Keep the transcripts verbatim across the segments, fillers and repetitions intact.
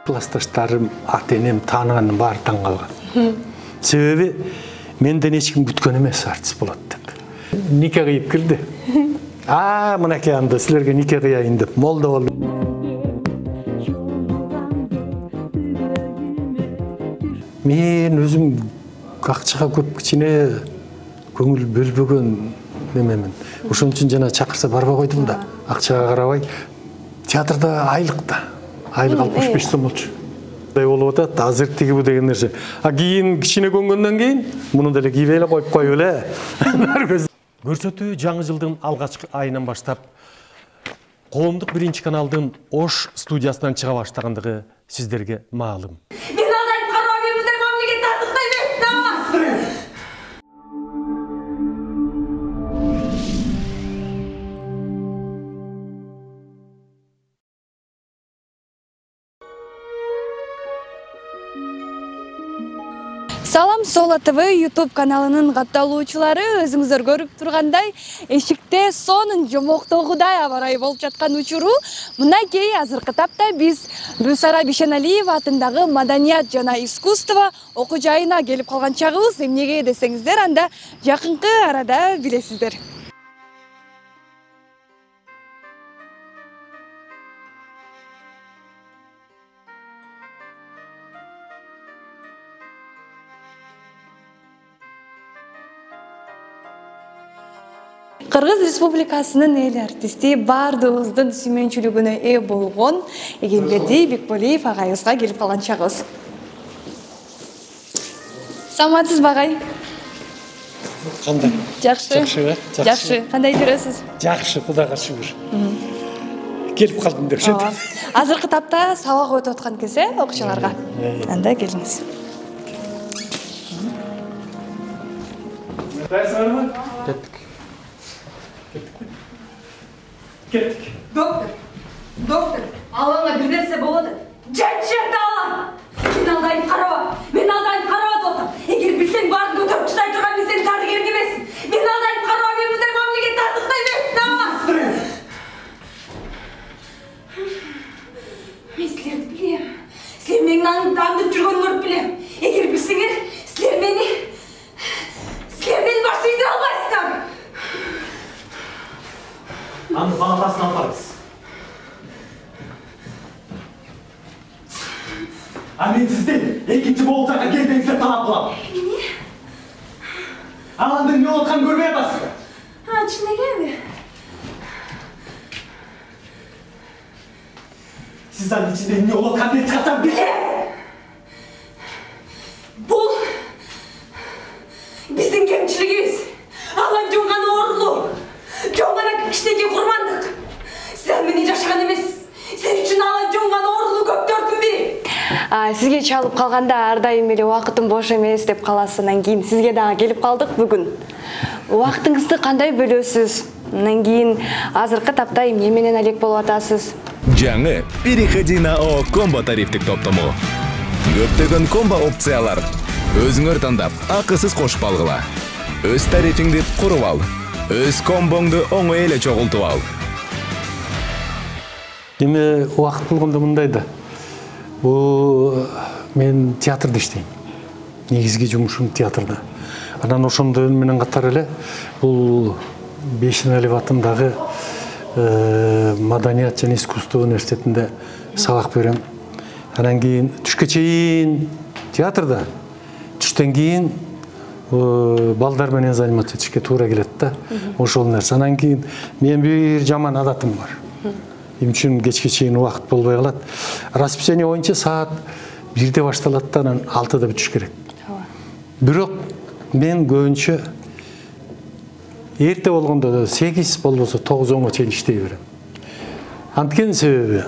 классташтарым, ата-энем тааныганын баары таң калган. Себеби менден эч ким күткөн эмес артист болот деп. Нике кыйып келди. А, мынакей анда силерге нике кыяйын деп молда болду. Мен өзүм акчага көп кичине көңүл бөлбөгөн немемин. Ошон үчүн жана чакырса барбай койдум да. Акчага карабай театрда айлык да. Айлык алтымыш беш сом болчу. Мындай болуп атат, азыр тиги бу деген нерсе. А кийин кичине көнгөндөн кийин муну деле кийбей эле коюп коюп эле. Көрсөтүү жаңы жылдын алгачкы айынан баштап коомдук биринчи каналдын Ош студиясынан чыга баштагандыгы сиздерге маалым. Салам, Сола ТВ YouTube каналынын катталуучулары, өзүңүздөр көрүп тургандай, эшикте сонун жомоктогудай абарай болуп жаткан учуру. Мынакей азыркы тапта биз Гүлсара Бишеналиева атындагы Маданият жана искусство окуу жайына келип калган чагыбыз. Эмнеге десеңиздер, анда жакынкы арада билесиздер. Кыргыз Республикасынын эл артисти баардыгыбыздын сүймөнчүлүгүнө ээ болгон Эгемберди Бекболиев агайыбызга келип калган чагыбыз. Саламатсызбы агай? Кандай? Жакшы. Жакшы. Жакшы. Кандай жүрөсүз? Жакшы, Кудайга шүгүр. Келип калдым деп шет. Азыркы тапта сабак өтүп аткан кезде окуучуларга. Анда келиңиз. Дайсыңарбы? Кеттик. Кеттик. Доктор, доктор, алаңа бир нерсе болду. Жат жерде алам. Мен алдайын караба, мен алдайын караба доктор. Эгер билсең баарын көтөрүп чыдай турган мен сени дардыгер эмесмин. Мен алдайын караба, мен мындай мамлекет тартыктай эмесмин. Мен силерди билем. Силер менин андып жүргөнүңөрдү билем. Эгер билсеңер, силер мени силер мени баш ийдире албайсыздар. Аны баласын алып барыңыз. А мен сізден екінші болжаға келбеңіздер талап қыламын. Эмне? Аланды не отқан көрмей атасыз ба? А, чынекеби? Сіз аны içinde не отқан деп жатам билем. Бұл біздің кемчилигибиз. Алан жоңган оорулуу. Жоңгана кичинекей курмандык. Сен мени жашаган эмес. Сен үчүн алан жоңган оорулуу көптөрдүн бири. А, сизге чалып калганда ар дайым эле убакытым бош эмес деп каласыз. Анан кийин сизге дагы келип калдык бүгүн. Убактыңызды кандай бөлөсүз? Анан кийин азыркы тапта эмне менен алек болуп атасыз? Жаңы переходи на ООО комбо тарифтик топтому. Көптөгөн комбо опциялар. Өзүңөр тандап, акысыз кошуп алгыла. Өз тарифиңди куруп ал. Өз комбоңду оңой эле чогултуп ал. Эми убакыт болгондо мындай да. Бу мен театрда иштейм. Негизги жумушум театрда. Анан ошондо менен катар эле бул Бишеналиев атындагы Маданият жана искусство университетинде сабак берем. Анан кийин түшкө чейин театрда, түштөн кийин балдар менен заниматься этишке туура келет да. Ошол нерсе. Анан кийин мен бир жаман адатым бар. Эмне үчүн кечке чейин убакыт болбой калат. Расписание боюнча саат бирде башталат да, анан алтыда бүтүш керек. Бирок мен көбүнчө эрте болгондо сегиз болбосо тогуз онго чейин иштей берем. Анткени себеби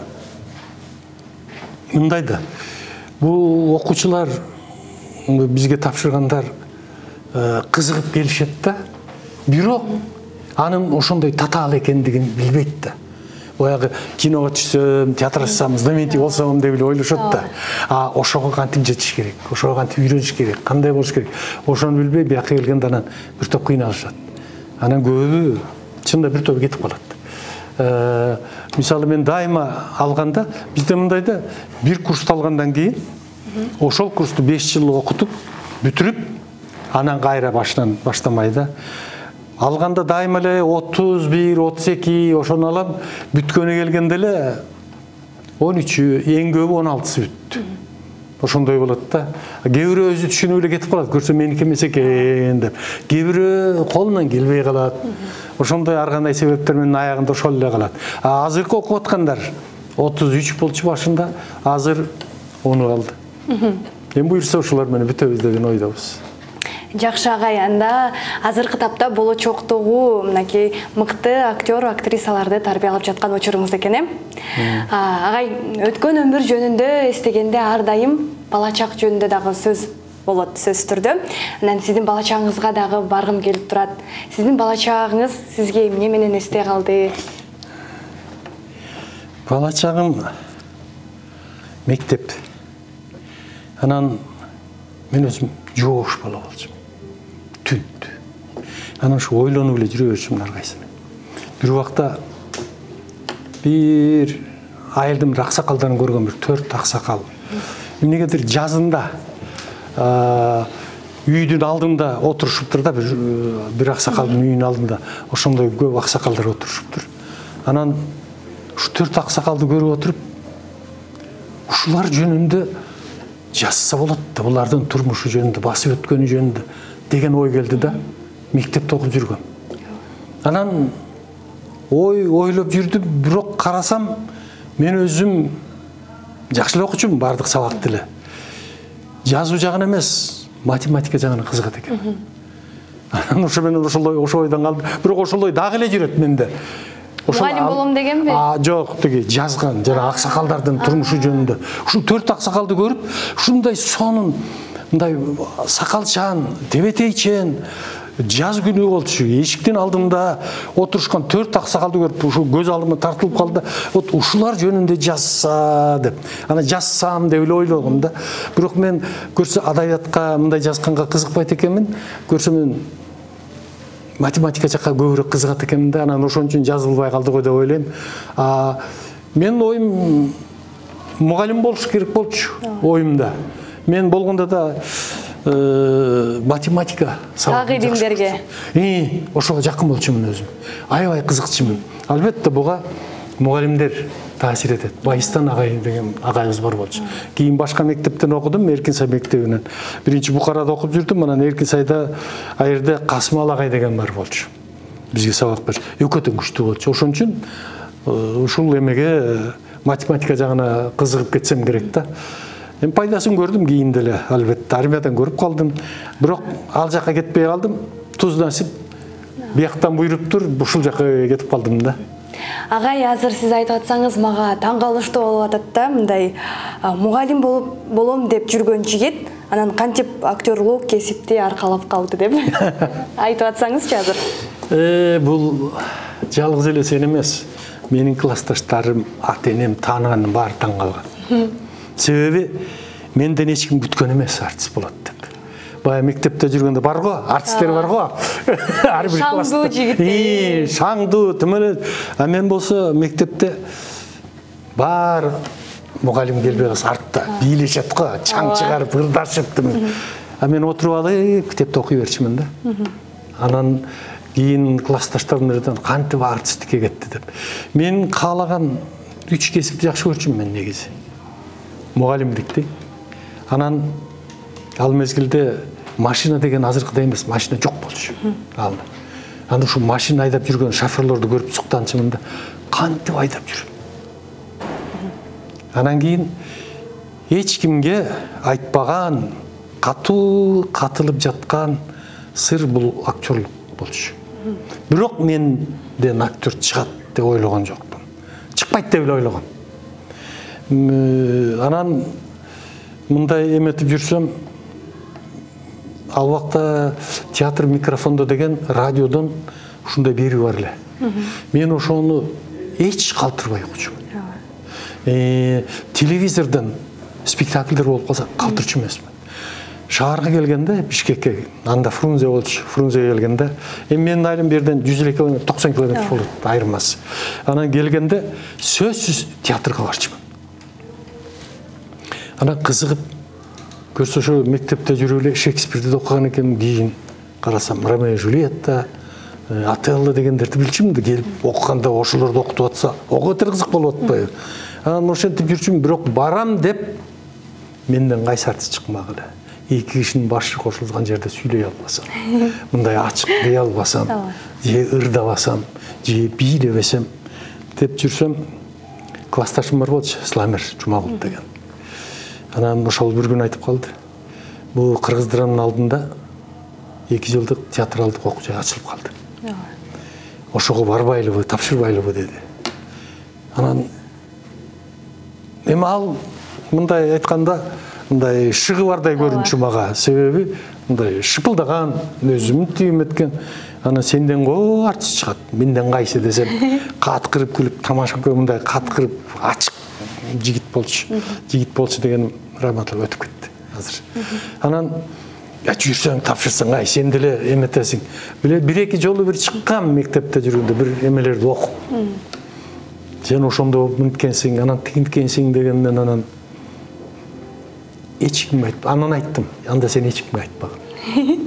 мындай да. Бул окуучулар бизге тапшыргандар кызыгып келишет да. Бирок анын ошондой татаал экендигин билбейт да. Баягы киного түшсөм, театр ашсам, знаменитый болсом деп эле ойлошот да. А ошого кантип жетиш керек, ошого кантип үйрөнүш керек, кандай болуш керек. Ошону билбей бияка келгенде анан бир топ кыйналышат. Анан көбү чында бир топ кетип калат. Мисалы мен дайыма алғанда, бізде мындайда бір курсты алғандан кейін, ошол курсты беш жыл оқытып, бүтіріп, анан кайра башынан баштамайда. Алғанда дайыма эле отуз бир, отуз эки ошону алам, бүткөнү келгенде эле он үчү, эң көбү он алтысы бүттү. Ошондой болот да. Кээ бирөө өзү түшүнүп эле кетип калат, көрсө меники эмес экен деп. Кээ бирөө колунан келбей калат. Ошондой ар кандай себептер менен аягында ошол эле калат. Азыркы окуп аткандар отуз үч болчу башында, азыр он калды. Эми буюрса ушулар менен бүтөбүз деген ойдобуз. Жакшы агай, анда азыркы тапта болочоктогу мынакей мыкты актер, актрисаларды тарбиялап жаткан учуруңуз экен, э? Агай, өткөн өмүр жөнүндө эстегенде ар дайым бала чак жөнүндө дагы сөз болот, сөз түрдө. Анан сиздин бала чагыңызга дагы баргым келип турат. Сиздин бала чагыңыз сизге эмне менен эсте калды? Бала чагым мектеп. Анан мен өзүм жоош бала болчумун. Түнтү. Анан ушу ойлонуп эле жүрө берчүмүн ар кайсыны. Бир убакта бир айылдын бир аксакалдарын көргөн бир төрт аксакал. Эмнегедир жазында үйдүн алдында отурушуптур да, бир бир аксакалдын үйүнүн алдында. Ошондой көп аксакалдар отурушуптур. Анан ушу төрт аксакалды көрүп отуруп, ушулар жөнүндө жазса болот да, булардын турмушу жөнүндө, басып өткөнү жөнүндө деген ой келди да, мектепте окуп жүргөм. Анан ой ойлоп жүрдүм, бирок карасам, мен өзүм жакшы эле окучумун, бардык сабакты эле. Жазуу жагына эмес, математика жагына кызыгат экен. Анан ошо менен ошол ойдон калдым. Бирок ошол ой дагы эле жүрөт менде. Мугалим болом дегенби? А, жок, деги жазган, жана аксакалдардын турмушу жөнүндө. Ушул төрт аксакалды көрүп, ушундай сонун, мындай сакалчан, тебетейчен жаз күнү болчу. Эшиктин алдында отурушкан төрт аксакалды көрүп, ушул көз алдыма тартылып калды. Вот ушулар жөнүндө жазса деп. Ана жазсам деп эле ойлогом да. Бирок мен көрсө адабиятка, мындай жазганга кызыкпайт экенмин. Көрсө мен математика жакка көбүрөөк кызыгат экенмин да, анан ошон үчүн жазылбай калды го деп ойлойм. Менин оюм мугалим болуш керек болчу, оюмда. Мен болгондо да математика сабагы илимдерге. И, ошого жакын болчумун өзүм. Аябай кызыкчумун. Албетте буга мугалимдер таасир этет. Байыстан агай деген агайыбыз бар болчу. Кийин башка мектептен окудум, Эркинсай мектебинен. Биринчи Букарада окуп жүрдүм, анан Эркинсайда айырда Касымал агай деген бар болчу. Бизге сабак берчү. Экөө тең күчтүү болчу. Ошон үчүн ушул эмеге математика жагына кызыгып кетсем керек да. Эми пайдасын көрдүм кийин деле, албетте армиядан көрүп калдым. Бирок ал жакка кетпей калдым. Туз насип бияктан буйруптур, ушул жакка кетип калдым да. Агай, азыр сиз айтып атсаңыз, мага таң калыштуу болуп атат да, мындай мугалим болуп болом деп жүргөн жигит, анан кантип актерлук кесипти аркалап калды деп айтып атсаңызчы азыр. Э, бул жалгыз эле сен эмес. Менин классташтарым, ата-энем тааныганын баары таң калган. Себеби менден эч ким күткөн эмес артист болот деп. Бая мектепте жүргөндө бар го, артисттер бар го. Ар бир класста. Шаңдуу жигиттер. Шаңдуу, тымылы. А мен болсо мектепте бар мугалим келбей калса артта бийлешет го, чаң чыгарып, ырдашып. А мен отуруп алып, китепти окуй берчүмүн да. Анан кийин классташтарым айткан, кантип артисттикке кетти деп. Мен каалаган үч кесипти жакшы көрчүмүн мен негизи. Мугалимдикти. Анан ал мезгилде машина деген азыркыдай эмес, машина жок болчу. Ал. Анда ушу машина айдап жүргөн шоферлорду көрүп суктанчымын да, кантип айдап жүрөт. Анан кийин эч кимге айтпаган, катуу катылып жаткан сыр бул актерлук болчу. Бирок менден актер чыгат деп ойлогон жокмун. Чыкпайт деп эле ойлогом. Анан мындай эметип жүрсөм, ал убакта театр микрофондо деген радиодон ушундай берүү бар эле. Мен ошону эч калтырбай окучумун. Телевизордон спектакльдер болуп калса калтырчу эмесмин. шаарга келгенде Бишкекке, анда Фрунзе болчу, Фрунзеге келгенде, эми менин айылым берден жүз элүү километр, токсон километр болот айырмасы. Анан келгенде сөзсүз театрга барчумун. Анан кызыгып көрсө ошо мектепте жүрүп эле Шекспирди окуган экенмин, кийин карасам Ромео и Джульетта, Отелло дегендерди билчүмүн да, келип окуганда ошолорду окутуп атса, ого бетер кызык болуп атпайбы. Анан ошентип жүрчүмүн, бирок барам деп менден кайсарты чыкмак эле. Эки кишинин башы кошулган жерде сүйлөй албасам, мындай ачык дей албасам, же ырдабасам, же бийлебесем деп жүрсөм, классташым бар болчу, Сламер Жумагул деген. Анан ошол бир күн айтып калды. Бул кыргыз драманын алдында эки жылдык театралдык окуу жай ачылып калды. Ошого барбайлыбы, тапшырбайлыбы деди. Анан эми ал мындай айтканда, мындай шыгы бардай көрүнчү мага. Себеби мындай шыпылдаган, өзүм түйүм эткен. Анан сенден го артист чыгат, менден кайсы десем, каткырып күлүп, тамашка мындай каткырып, ачык жигит болчу. Жигит болчу деген романтик өтүп кетти азыр. Анан жүрсөң, тапшырсаң, ай, сен деле эметесиң. Бир-эки жолу бир чыккан мектепте жүргөндө бир эмелерди окуп. Сен ошондо мынткенсиң, анан тигинткенсиң дегенден анан эчкимге айтып, анан айттым. Анда сен эчкимге айтпагын.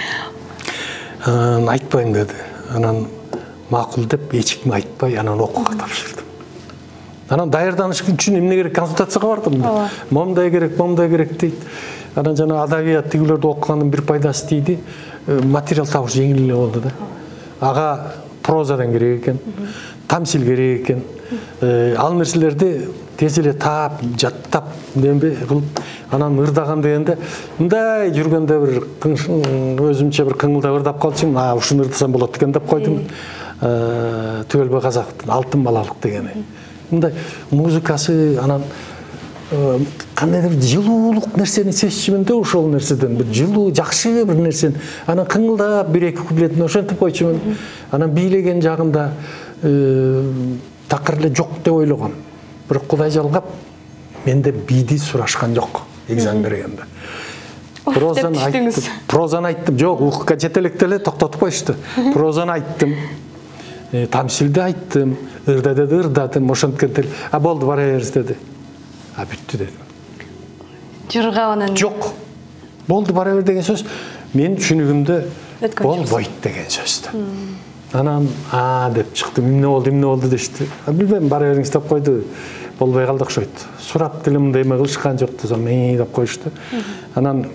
Анан айтпайм деди. Анан макул деп эчкимге айтпай, анан окууга тапшырдым. Анан даярданыш үчүн эмне керек, консультацияга бардым. Момдай керек, момдай керек дейт. Анан жана адабият тигилерди окугандын бир пайдасы дейди, материал табыш жеңил эле болду да. Ага прозадан керек экен, тамсил керек экен. Ал нерселерди тез эле таап, жаттап, нембе кылып, анан ырдаган дегенде, мындай жүргөндө бир өзүмчө бир кыңылдап ырдап калчумун, а ушуну ырдасам болот экен деп койдум. Түгөлбөй казактын алтын балалык дегени. Мындай музыкасы, анан кандайдыр жылуулук нерсени сезчүмүн да, ошол нерседен бир жылуу, жакшы бир нерсени. Анан кыңылдап бир-эки куплетин ошентип койчумун. Анан бийлеген жагында такыр эле жок деп ойлогом. Бирок Кудай жалгап, менде бийди сурашкан жок экзамен бергенде. Прозаны айттым, прозаны айттым. Жок, укукка жетелекте эле токтотуп коюшту. Прозаны айттым. Тамсилди айттым, ырдады, ырдадым, ошенткенде, а болду, бара бериз деди. А бүттү дедим. Жыргабанан. Жок. Болду, бара бер деген сөз мен түшүнүгүмдө болбойт деген сөздү. Анан а деп чыктым. Эмне болду, эмне болду дешти. Билбейм, бара бериңиз деп койду. Болбой калды окшойт. Сурап деле мындай эме кылышкан жок десем, мей деп коюшту. Анан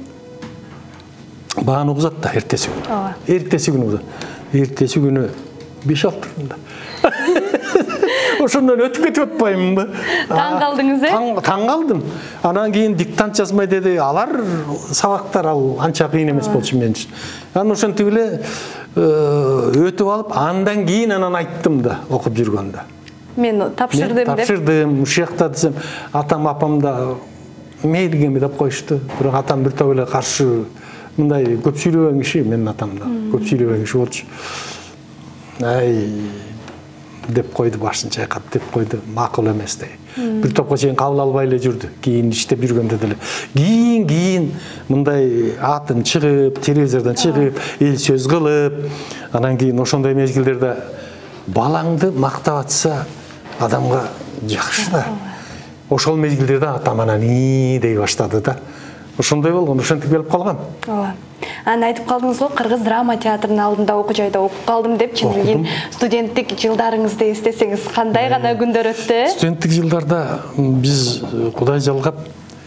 бааны угузат да эртеси күнү. Эртеси күнү угузат. Эртеси күнү беш алты турунда. Ошондон өтүп кетип атпаймынбы? Таң калдыңыз, э? Таң калдым. Анан кийин диктант жазмай деди. Алар сабактар ал анча кыйын эмес болчу мен үчүн. Анан ошентип эле өтүп алып, андан кийин анан айттым да, окуп жүргөндө. Мен тапшырдым деп. Тапшырдым, ушул жакта десем, атам апам да мейлигеми деп коюшту. Бирок атам бир топ эле каршы, мындай көп сүйлөбөгөн киши, менин атам да. Көп сүйлөбөгөн киши болчу. Ай деп койду, башын чайкап деп койду, макул эмес дей. Бир топко чейин кабыл албай эле жүрдү. Кийин иштеп жүргөндө деле. Кийин кийин мындай атын чыгып, телевизордон чыгып, эл сөз кылып, анан кийин ошондой мезгилдерде балаңды мактап атса адамга жакшы да. Ошол мезгилдерде атам анан ии дей баштады да. Ошондой болгон, ошентип келип калган. Ооба. Аны айтып калдыңыз го, Кыргыз драма театрынын алдында окуу жайда окуп калдым деп, чындыгын студенттик жылдарыңызды эстесеңиз кандай гана күндөр өттү? Студенттик жылдарда биз Кудай жалгап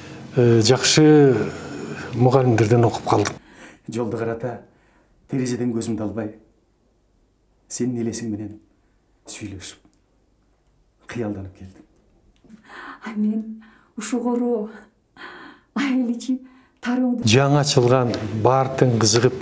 жакшы мугалимдерден окуп калдык. Жолду карата терезеден көзүмдү албай, сенин элесиң менен сүйлөшүп, кыялданып келдим. А мен ушугору айыл ичи тарууну жаңы ачылган баардыгын кызыгып,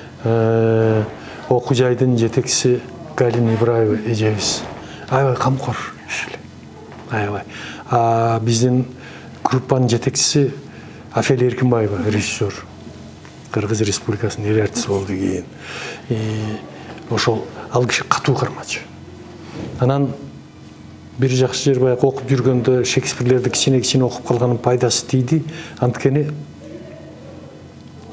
окуу жайдын жетекчиси Галина Ибраева эжебиз аябай камкор эле. Аябай. А биздин группанын жетекчиси Афелия Эркинбаева, режиссер. Кыргыз Республикасынын эл артисти болду кийин. Ошол ал киши катуу кармачу. Анан бир жакшы жер баягы окуп жүргөндө Шекспирлерди кичине-кичине окуп калганын пайдасы тийди. Анткени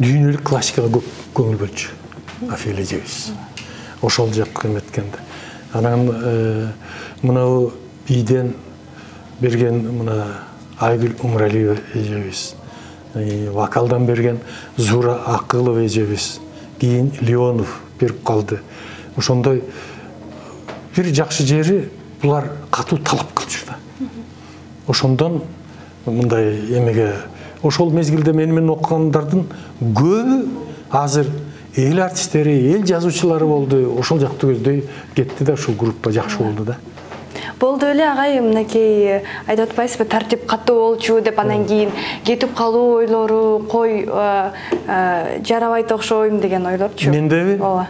дүйнөлүк классикага көп көңүл бөлчү. Офелия эжебиз. Ошол жакка эметкенде. Анан мынау бийден берген мына Айгүл Умралиева эжебиз. Вокалдан берген Зура Акылова эжебиз. Кийин Леонов берип калды. Ошондой бир жакшы жери булар катуу талап кылчу да. Ошондон мындай эмеге ошол мезгилде мени менен окугандардын көбү азыр эл артисттери, эл жазуучулары болду. Ошол жакты көздөй кетти да, ушул группа жакшы болду да. Болду эле агай, мынакей айтып атпайсызбы, тартип катуу болчу деп, анан кийин кетип калуу ойлору, кой жарабайт окшойм деген ойлорчу. Мендеби? Ооба.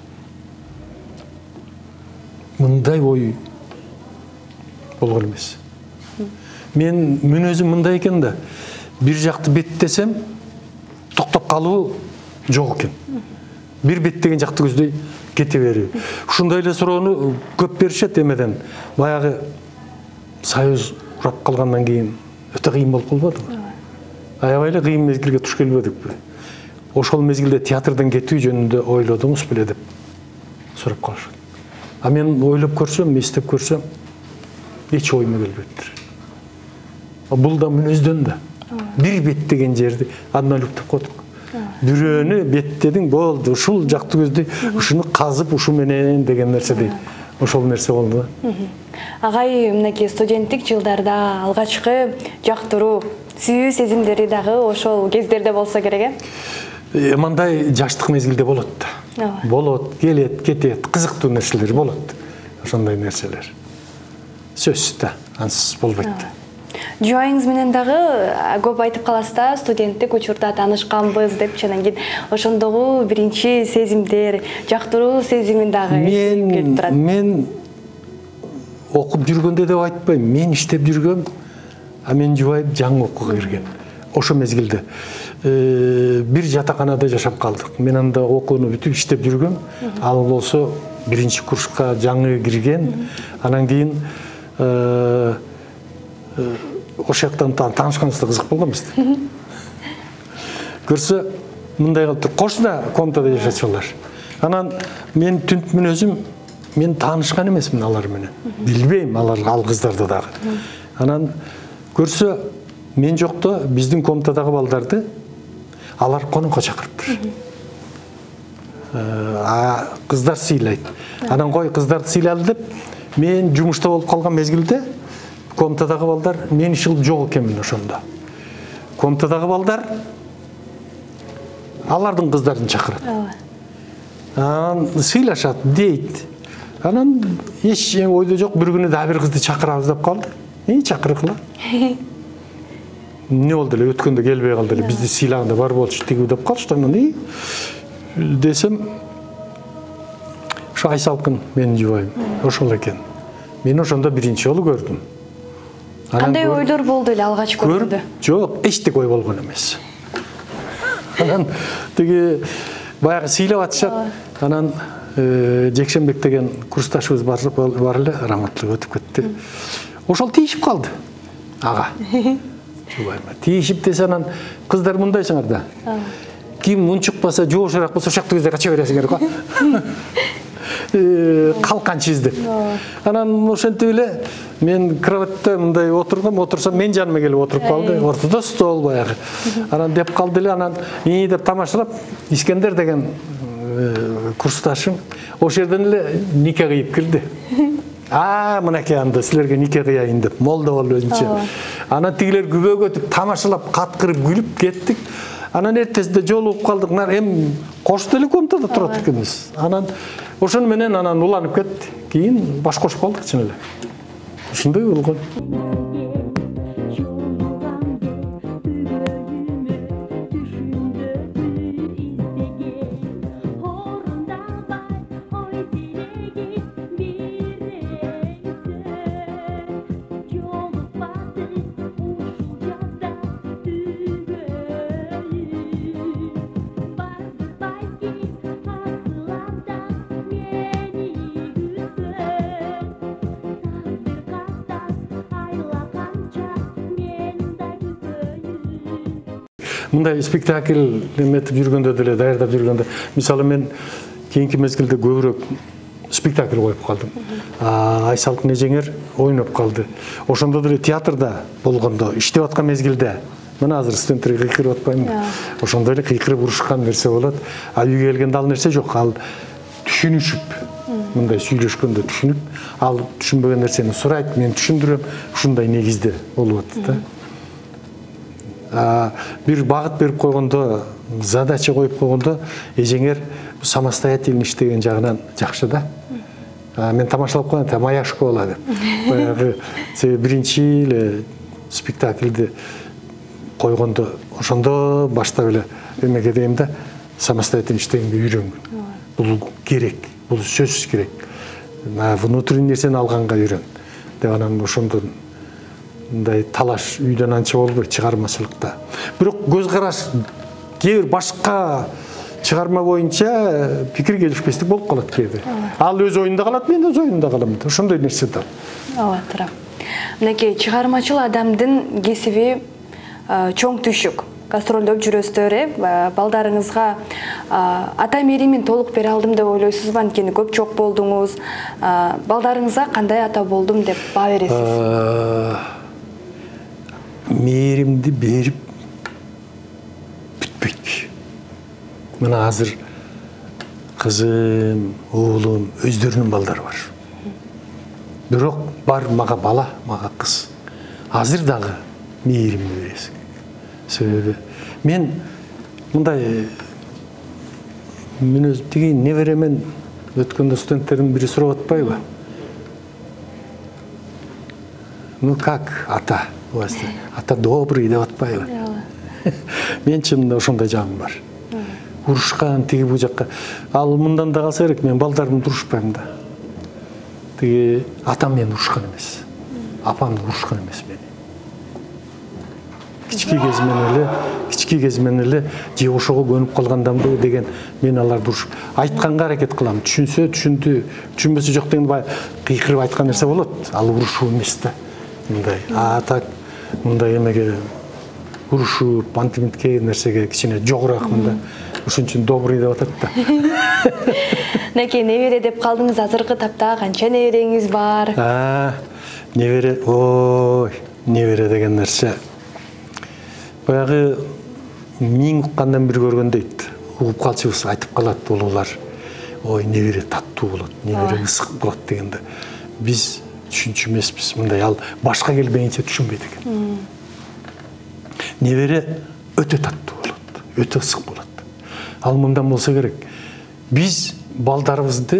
Мындай ой болгон эмес. Мен мүнөзүм мындай экен да, бир жакты беттесем, токтоп калуу жок экен. Бир беттеген жакты көздөй кете берүү. Ушундай эле суроону көп беришет эмеден. Баягы Союз урап калгандан кийин өтө кыйын болуп калбадыбы? Аябай эле кыйын мезгилге туш келбедикпи? Ошол мезгилде театрдан кетүү жөнүндө ойлодуңуз беле деп сурап калышат. А мен ойлоп көрсөм, эстеп көрсөм, эч ойыма келбептир. Бул да мүнөздөн да. Бир беттеген жерди однолюб деп койдук. Бирөөнү беттедиң болду, ушул жакты көздөй, ушуну казып, ушу менен деген нерседей. Ошол нерсе болду да. Агай, мынакей студенттик жылдарда алгачкы жактыруу, сүйүү сезимдери дагы ошол кездерде болсо керек э? Мындай жаштык мезгилде болот да. Болот, келет, кетет, кызыктуу нерселер болот. Ошондой нерселер. Сөзсүз да, ансыз болбойт. Жубайыңыз менен дагы көп айтып каласыз да, студенттик учурда таанышканбыз деп, анан кийин ошондогу биринчи сезимдер, жактыруу сезимин дагы эсиңиз келип турат. Мен окуп жүргөндө деп айтпайм, мен иштеп жүргөм, а мен жубайым жаңы окууга кирген. Ошо мезгилде бир жатаканада жашап калдык. Мен анда окууну бүтүп иштеп жүргөм, ал болсо биринчи курска жаңы кирген. Анан кийин ошол жактан таанышканыбызда кызык болгонбуз. Көрсө, мындай кылып тур, кошуна комнатада жашачулар. Анан мен түнт мүнөзүм, мен таанышкан эмесмин алар менен. Билбейм алар ал кыздарды дагы. Анан көрсө, мен жокто биздин комнатадагы балдарды алар конокко чакырыптыр. А кыздар сыйлайт. Анан кой кыздарды сыйлады деп, мен жумушта болуп калган мезгилде комнатадагы балдар мен ишилип жок экенмин ошондо. Комнатадагы балдар алардын кыздарын чакырат. Анан сыйлашат, дейт. Анан эч ойдо жок, бир күнү да бир кызды чакырабыз деп калды. И чакырыкла. Не болду эле, өткөндө келбей калды эле, бизди сыйлаганда бар болчу тигүү деп калышты. Анан и десем, ошо Айсалкын менин жубайым, ошол экен. Мен ошондо биринчи жолу көрдүм. Кандай ойлор болду эле алгач көргөндө? Жок, эчтек ой болгон эмес. Анан тиги баягы сыйлап атышат. Анан Жекшенбек деген курсташыбыз бар эле, раматтылык өтүп кетти. Ошол тийишип калды. Ага. Жубайыма тийишип десе, анан кыздар мындайсыңар да. Ким мунчукпаса, жоошураак болсо, ошакты көздөй кача бересиңер го. Калкан чиздеп. Анан ошентип эле мен кроватьта мындай отургам, отурсам мен жаныма келип отуруп калды. Ортодо стол баягы. Анан деп калды эле, анан ии деп тамашалап, Искендер деген курсташым ошол жерден эле нике кыйып кирди. А, мынакей анда силерге нике кыяйын деп, молда болуп өзүнчө. Анан тигилер күбөгө өтүп, тамашалап, каткырып, күлүп кеттик. Анан эртесинде жолугуп калдык. Эми кошто эле комнатада турат экенбиз. Анан ошону менен анан уланып кетти. Кийин баш кошуп калдык чын эле. Ушундай болгон. I love мындай спектакль эметип жүргөндө деле, даярдап жүргөндө, мисалы мен кийинки мезгилде көбүрөөк спектакль коюп калдым. Айсалкын эжеңер ойноп калды. Ошондо деле театрда болгондо, иштеп аткан мезгилде, мына азыр студенттерге кыйкырып атпаймынбы? Ошондо эле кыйкырып урушкан нерсе болот. А үйгө келгенде ал нерсе жок. Ал түшүнүшүп, мындай сүйлөшкөндө түшүнүп, ал түшүнбөгөн нерсени сурайт, мен түшүндүрөм, ушундай негизде болуп атты да. Бир багыт берип койгондо, задача коюп койгондо, эжеңер самостоятельно иштеген жагынан жакшы да. Мен тамашалап койгом, маяк школа деп. Баягы себеби биринчи эле спектакльди койгондо, ошондо баштап эле эмеге дейм да, самостоятельно иштегенге үйрөнгүн. Бул керек, бул сөзсүз керек. Внутренний нерсени алганга үйрөн. Деп анан ошондон мындай талаш үйдөн анча болбойт чыгармачылыкта. Бирок көз караш кээ бир башка чыгарма боюнча пикир келишпестик болуп калат кээде. Ал өз оюнда калат, мен өз оюнда калам. Ошондой нерсе да. Ооба, туура. Мынакей чыгармачыл адамдын кесиби чоң түшүк. Гастролдоп жүрөсүздөр, балдарыңызга ата мээримин толук бере алдым деп ойлойсузбу? Анткени көп жок болдуңуз. Балдарыңызга кандай ата болдум деп баа бересиз? Мээримди берип бүтпөйт. Мына азыр кызым, уулум, өздөрүнүн балдары бар. Бирок бар мага бала, мага кыз. Азыр дагы мээримди бересиң. Себеби мен мындай мен өз тиги неберемен өткөндө студенттердин бири сурап атпайбы? Ну как ата? Ата добрый деп атпайбы? Мен чынында ошондой жагым бар. Урушкан тиги бу жакка. Ал мындан да калса керек, мен балдарымды урушпайм да. Тиги атам мени урушкан эмес. Апам урушкан эмес мени. Кички кезимен эле, кички кезимен эле же ошого көнүп калгандамбы деген мен аларды урушуп айтканга аракет кылам. Түшүнсө түшүндү, түшүнбөсө жок дегенде бай кыйкырып айткан нерсе болот. Ал урушуу эмес да. Мындай. А так мындай эмеге урушуп, антимитке нерсеге кичине жогураак мында. Ошон үчүн добрый деп атат да. Неке небере деп калдыңыз, азыркы тапта канча небереңиз бар? А, небере, ой, небере деген нерсе. Баягы миң уккандан бир көргөн дейт. Угуп калчыбыз айтып калат улуулар. Ой, небере таттуу болот, небере ысык болот дегенде. Биз түшүнчү эмеспиз. Мындай ал башка келбейинче түшүнбөйт экен. Небере өтө таттуу болот, өтө ысык болот. Ал мындан болсо керек. Биз балдарыбызды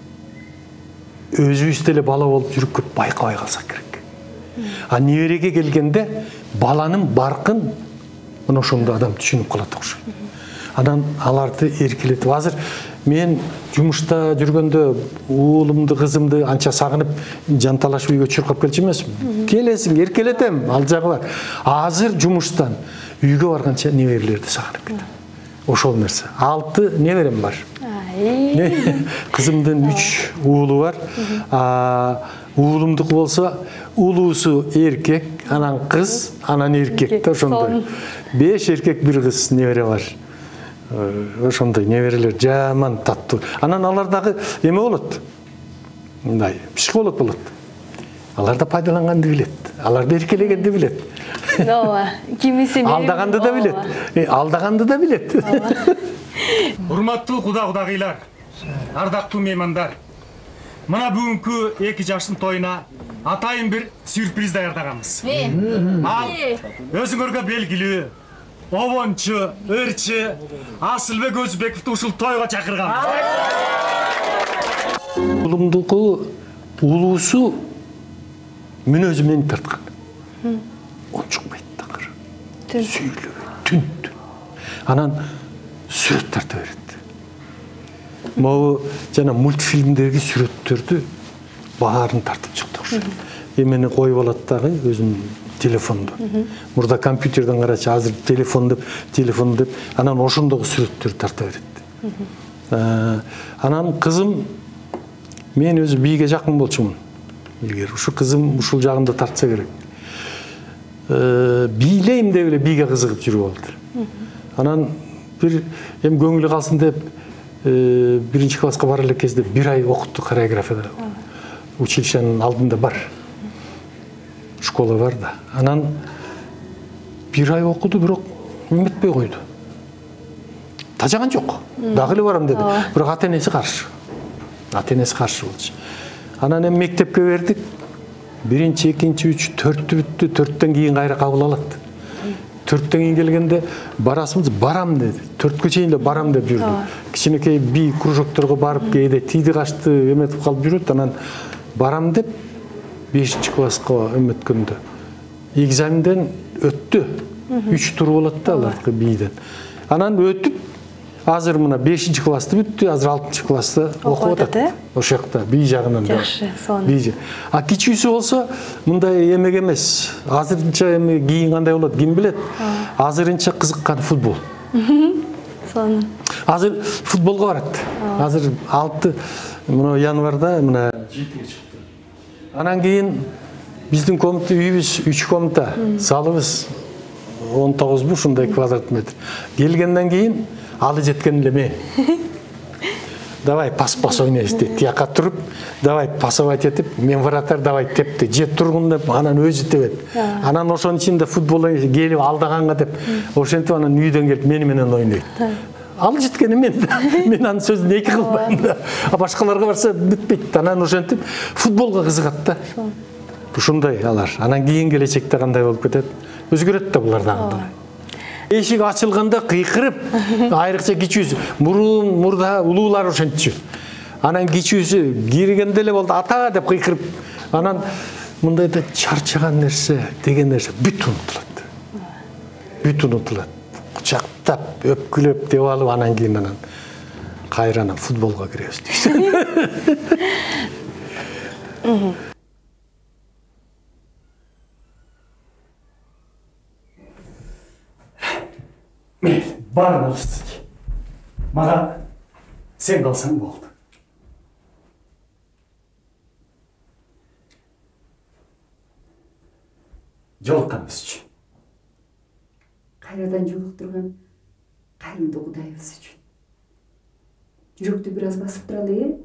өзүбүз деле бала болуп жүрүп көп байкабай калсак керек. А небереге келгенде баланын баркын мына ошондо адам түшүнүп калат окшойт. Анан аларды эркелетип, азыр мен жумушта жүргөндө уулумду, кызымды анча сагынып, жанталашып үйгө чуркап келчү эмесмин. Келесиң, эркелетем, ал жагы бар. Азыр жумуштан үйгө барганча неберелерди сагынып кетем. Ошол нерсе. Алты неберем бар. Кызымдын үч уулу бар. Уулумдуку болсо, уулуусу эркек, анан кыз, анан эркек. Ошондой. Беш эркек, бир кыз небере бар. Ошондой неберелер жаман таттуу. Анан алар дагы эме болот. Мындай, психолог болот. Алар да пайдаланганды билет. Аларды эркелегенди билет. Ооба, кимиси мени алдаганды да билет. Алдаганды да билет. Урматтуу куда кудагыйлар, ардактуу меймандар. Мына бүгүнкү эки жаштын тоюна атайын бир сюрприз даярдаганбыз. Ал өзүңөргө белгилүү обончу, ырчы Асылбек Өзбековду ушул тойго чакыргам. Уулумдуку уулуусу мүнөзү мени тарткан. Ончукпайт такыр. Сүйлөбөйт, түн түн. Анан сүрөт тарта берет. Могу жана мультфильмдеги сүрөттөрдү баарын тартып чыкты окшойт. Эмени коюп алат дагы өзүнүн телефонду. Мурда компьютерден карачы, азыр телефон деп, телефон деп, анан ошондогу сүрөттөрдү тарта берет. Анан кызым, мен өзү бийге жакын болчумун. Илгери ушу кызым ушул жагында тартса керек. Бийлейм деп эле бийге кызыгып жүрүп алды. Анан бир эми көңүлү калсын деп биринчи класска бара элек кезде бир ай окутту хореографияда. Училищенин алдында бар. Школа бар да. Анан бир ай окуду, бирок эметпей койду. Тажаган жок. Дагы эле барам деди. Бирок ата-энеси каршы. Ата-энеси каршы болчу. Анан эми мектепке бердик. Биринчи, экинчи, үч, төрттү бүттү, төрттөн кийин кайра кабыл алат. Төрттөн кийин келгенде барасыңыз, барам деди. Төрткө чейин эле барам деп жүрдү. Кичинекей би кружокторго барып кээде тиди качты эметип калып жүрөт. Анан барам деп бешинчи класска эметкөндө экзаменден өттү. үч тур болот да алардыкы бийден. Анан өтүп, азыр мына бешинчи класты бүттү, азыр алтынчы класста окуп атат. Ошол жакта бий жагынан да. Жакшы, сонун. Бий. А кичүүсү болсо мындай эмек эмес. Азырынча эми кийин кандай болот, ким билет? Азырынча кызыккан футбол. Сонун. Азыр футболго барат. Азыр алты мына январда мына жетиге чыкты. Анан кийин биздин комната үйүбүз үч комната, залыбыз он тогуз бу ушундай квадрат метр. Келгенден кийин алы жеткен эле мен. Давай пас-пас ойнайбыз дейт. Тияка туруп, давай пасовать этип, мен вратарь давай тепти. Жет тургун деп, анан өзү тебет. Анан ошонун ичинде футбол келип алдаганга деп, ошентип анан үйдөн келип мени менен ойнойт. Ал жеткени мен. Мен анын сөзүн эки кылбайм да. А башкаларга барса бүтпөйт. Анан ошентип футболго кызыгат да. Ушундай алар. Анан кийин келечекте кандай болуп кетет? Өзгөрөт да булар дагы. Эшик ачылганда кыйкырып, айрыкча кичүүсү, мурун мурда улуулар ошентчү. Анан кичүүсү киргенде эле болду, ата деп кыйкырып. Анан мындай да чарчаган нерсе, деген нерсе бүт унутулат. Бүт унутулат. Кучактап, өпкүлөп деп алып, анан кийин анан кайра анан футболго киребиз дейт. Мен барын алыстык. Мага сен калсаң болду. Жолукканыбыз үчүн. Кайрадан жолуктурган кайрымдуу Кудайыбыз үчүн. Жүрөктү бир аз басып туралы,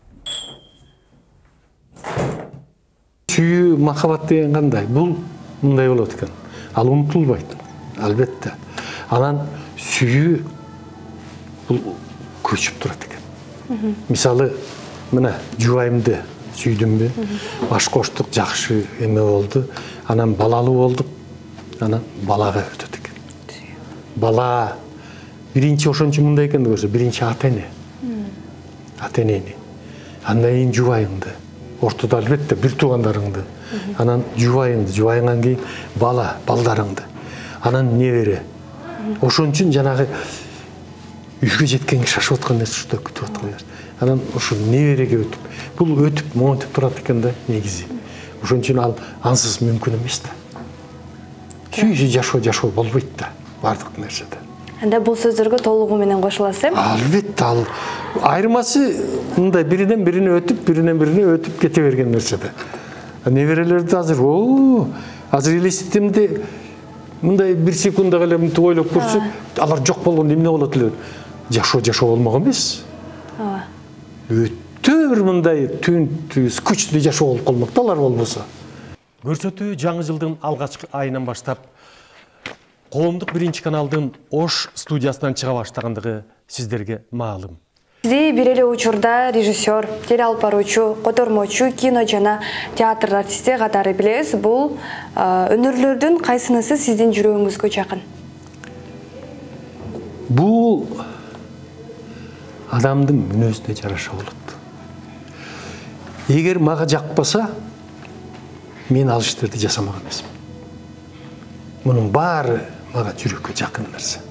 э? Сүйүү, махабат деген кандай? Бул мындай болот экен. Ал унутулбайт. Албетте. Анан сүйүү бул көчүп турат экен. Мисалы, мына жубайымды сүйдүмбү, баш коштук, жакшы эме болду. Анан балалуу болдук. Анан балага өтөт экен. Бала биринчи ошончо мындай экен көрсө, биринчи ата-эне. Ата-энени. Андан кийин жубайыңды, ортодо албетте бир туугандарыңды. Анан жубайыңды, жубайыңдан кийин бала, балдарыңды. Анан небере. Ошон үчүн жанагы үйгө жеткенге шашып аткан нерсе ушундай күтүп аткан нерсе. Анан ошо небереге өтүп, бул өтүп, монтип турат экен да негизи. Ошон үчүн ал ансыз мүмкүн эмес да. Сүйүүсү жашоо жашоо болбойт да бардык нерседе. Анда бул сөздөргө толугу менен кошуласыз? Албетте, ал айырмасы мындай биринен бирине өтүп, биринен бирине өтүп кете берген нерседе. Неберелерди азыр, о, азыр элестетимде мындай бир секундага эле мынтип ойлоп көрсөк, алар жок болгондо эмне болот эле? Жашоо жашоо болмок эмес. Ооба. Өтө бир мындай түн скучный жашоо болуп калмак да алар болбосо. Көрсөтүү жаңы жылдын алгачкы айынан баштап коомдук биринчи каналдын Ош студиясынан чыга баштагандыгы сиздерге маалым. Сизди бир эле учурда режиссер, теле алып баруучу, котормочу, кино жана театр артисти катары билебиз. Бул өнөрлөрдүн кайсынысы сиздин жүрөгүңүзгө жакын? Бул адамдын мүнөзүнө жараша болот. Эгер мага жакпаса, мен ал иштерди жасамак эмесмин. Мунун баары мага жүрөккө жакын нерсе.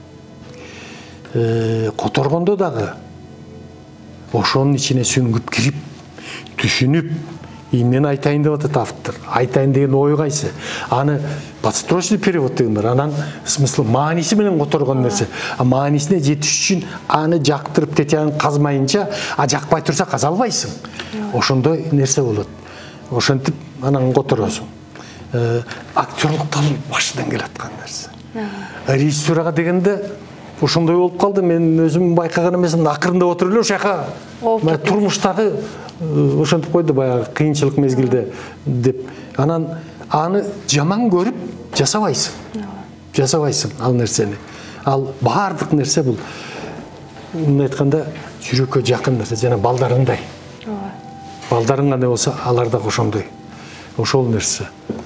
Которгондо дагы ошонун ичине сүңгүп кирип, түшүнүп, мен айтайын деп атат автор. Айтайын деген ой кайсы? Аны подстрочный перевод деген бар. Анан смыслы мааниси менен которгон нерсе. А маанисине жетиш үчүн аны жактырып тетягын казмайынча, а жакпай турса каза албайсың. Ошондой нерсе болот. Ошентип анан которосуң. Актерлуктан башынан келаткан нерсе. Режиссурага дегенде ошондой болуп калды. Мен өзүм байкаган эмесин акырында отуруп эле ошол жака турмуштагы ошентип койду баягы кыйынчылык мезгилде деп. Анан аны жаман көрүп жасабайсың. Жасабайсың ал нерсени. Ал баардык нерсе бул мындай айтканда жүрөккө жакын нерсе, жана балдарыңдай. Балдарың кандай болсо, алар да ошондой. Ошол нерсе.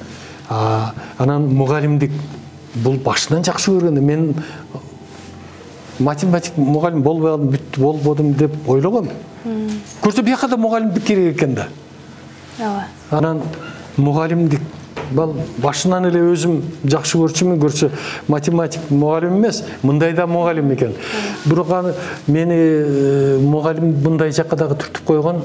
Анан мугалимдик бул башынан жакшы көргөндө мен математик мугалим болбой калдым, бүттү болбодум деп ойлогом. Көрсө бияка да мугалимдик керек экен да. Анан мугалимдик бал башынан эле өзүм жакшы көрчүмүн, көрсө математик мугалим эмес, мындай да мугалим экен. Бирок аны мени мугалим мындай жакка дагы түртүп койгон.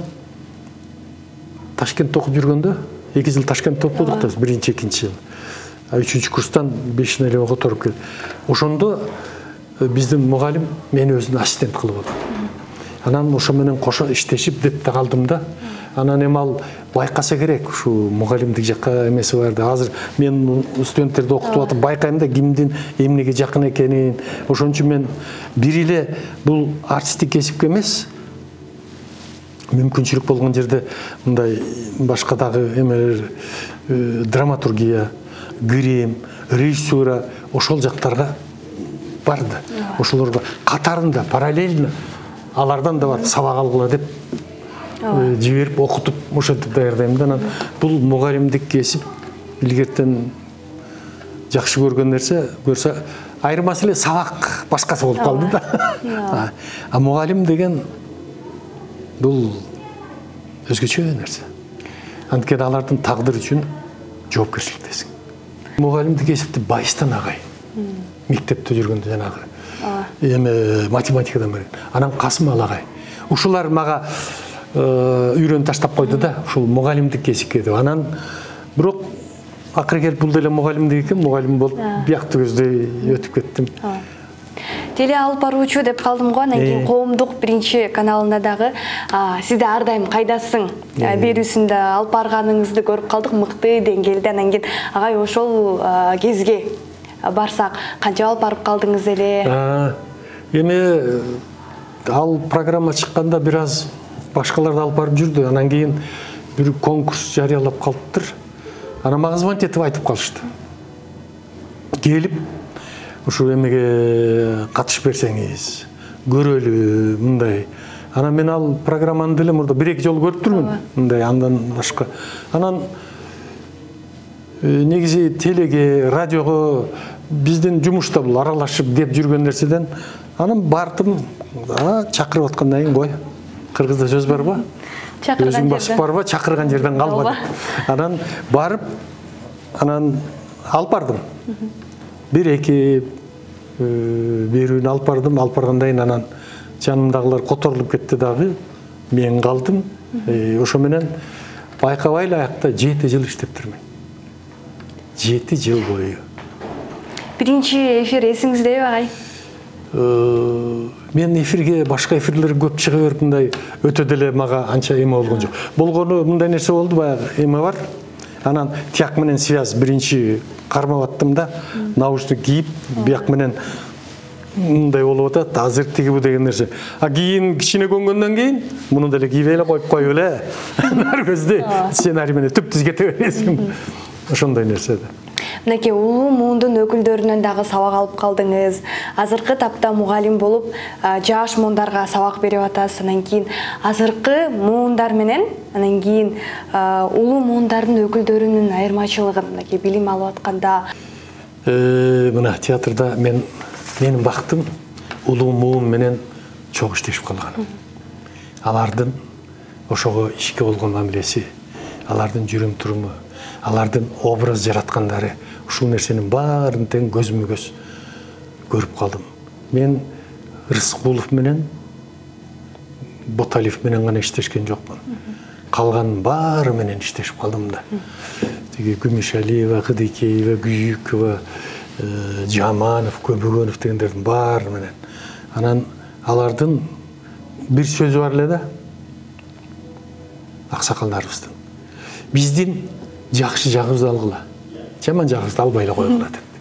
Ташкентте окуп жүргөндө, эки жыл Ташкентте окудук да, биринчи, экинчи жыл. үчүнчү курстан бешине эле которуп келди. Ошондо биздин мугалим мени өзүнүн ассистент кылып алды. Анан ошо менен кошо иштешип деп да калдым да. Анан эми ал байкаса керек, ушу мугалимдик жакка эмеси бар да. Азыр мен студенттерди окутуп атып байкайм да кимдин эмнеге жакын экенин. Ошон үчүн мен бир эле бул артисттик кесипке эмес, мүмкүнчүлүк болгон жерде мындай башка дагы эмелер, драматургия, грим, режиссура, ошол жактарга барды. Ошолорго катарында, параллельно алардан да бар сабак алгыла деп жиберип окутуп ошентип даярдайм да. Анан бул мугалимдик кесип илгертен жакшы көргөн нерсе, көрсө айырмасы эле сабак башкасы болуп калды да. А мугалим деген бул өзгөчө нерсе. Анткени алардын тагдыры үчүн жоопкерчиликтесиң. Мугалимдик кесипти Байыстан агай мектепте жүргөндө жанагы эме математикадан бери. Анан Касым агай. Ушулар мага үйрөнүп таштап койду да, ушул мугалимдик кесипке деп. Анан бирок акыры келип бул деле мугалимдик экен, мугалим болуп биякты көздөй өтүп кеттим. Теле алып баруучу деп калдым го, анан кийин коомдук биринчи каналында дагы сизде ар дайым кайдасың берүүсүндө алып барганыңызды көрүп калдык, мыкты деңгээлде. Анан кийин агай ошол кезге барсак канча алып барып калдыңыз эле? Эми ал программа чыкканда бир аз башкаларды алып барып жүрдү. Анан кийин бир конкурс жарыялап калыптыр. Анан мага звонить этип айтып калышты. Келип ушул эмеге катышып берсеңиз, көрөлү мындай. Анан мен ал программаны деле мурда бир эки жолу көрүп турмун. Мындай андан башка. Анан негизи телеге, радиого биздин жумушта бул аралашып деп жүргөн нерседен анан бардым, чакырып аткандан кийин кой. Кыргызда сөз барбы? Өзүң басып барба, чакырган жерден калба. Анан барып, анан алып бардым. Бир эки берүүнү алып бардым, алып баргандан кийин анан жанымдагылар которулуп кетти дагы, мен калдым. Ошо менен байкабай эле аякта жети жыл иштептирмин. жети жыл бою. Биринчи эфир эсиңиздеби агай? Мен эфирге башка эфирлер көп чыга берип мындай өтө деле мага анча эме болгон жок. Болгону мындай нерсе болду, баягы эме бар. Анан тияк менен связь биринчи кармап аттым да, наушник кийип, бияк менен мындай болуп атат, азыр тигибу деген нерсе. А кийин кичине көнгөндөн кийин муну деле кийбей эле коюп коюп эле. Нар көздөй сценарий менен түп түз кете бересиң. Ошондой нерсе да. Мынакей улуу муундун өкүлдөрүнөн дагы сабак алып калдыңыз. Азыркы тапта мугалим болуп, жаш муундарга сабак берип атасыз. Анан кийин азыркы муундар менен, анан кийин улуу муундардын өкүлдөрүнүн айырмачылыгын мынакей билим алып атканда. Мына театрда мен менин бактым улуу муун менен чогуу иштешип калган. Алардын ошого ишке болгон мамилеси, алардын жүрүм туруму, алардын образ жараткандары, ушул нерсенин баарын тең көзмө көз көрүп калдым. Мен Рыскулов менен Боталиев менен гана иштешкен жокмун. Калган баары менен иштешип калдым да. Тиги Күмүшалиева, Кыдыкеева, Күйүкова, Жаманов, Көбөгөнов дегендердин баары менен. Анан алардын бир сөзү бар эле да. Аксакалдарыбыздын. Биздин жакшы жагыбызды алгыла, жаман жагыбызды албай эле койгула деп.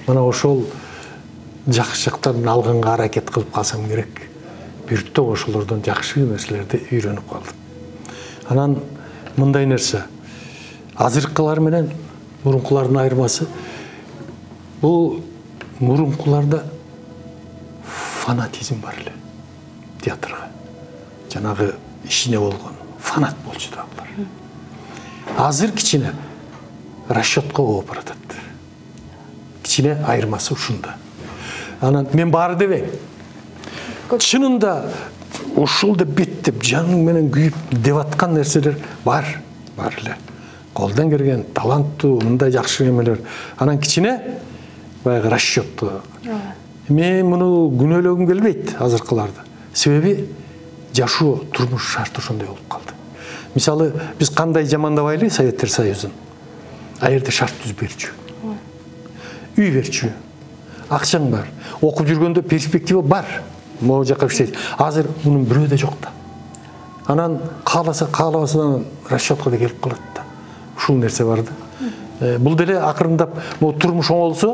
мына ошол жакшы жактарын алганга аракет кылып калсам керек. Биртте ошолордон жакшы нерселерди үйрөнүп калдым. Анан мындай нерсе, азыркылар менен мурункулардын айырмасы, бул мурункуларда фанатизм бар эле. Театрга жанагы ишине болгон фанат болчу да булар. Азыр кичине расчетко болуп баратат. Кичине айырмасы ушунда. Анан мен баары дебейм. Чынында ошол деп беттеп жаның менен күйүп деп аткан нерселер бар, бар эле. Колдон келген таланттуу мындай жакшы эмелер. Анан кичине баягы расчеттуу. Мен муну күнөөлөгүм келбейт азыркыларды. Себеби жашоо турмуш шарты ошондой болуп калды. Мисалы, биз кандай жамандабайлы Советтер Союзун. А жерде шарт түзбөчү. Үй берчү. Акчаң бар. Окуп жүргөндө перспектива бар. Могу жака иштейт. Азыр мунун бирөө да жок да. Анан кааласа, каалабасынан расчетко да келип калат да. Ушул нерсе бар да. Бул деле акырындап могу турмуш оңолсо,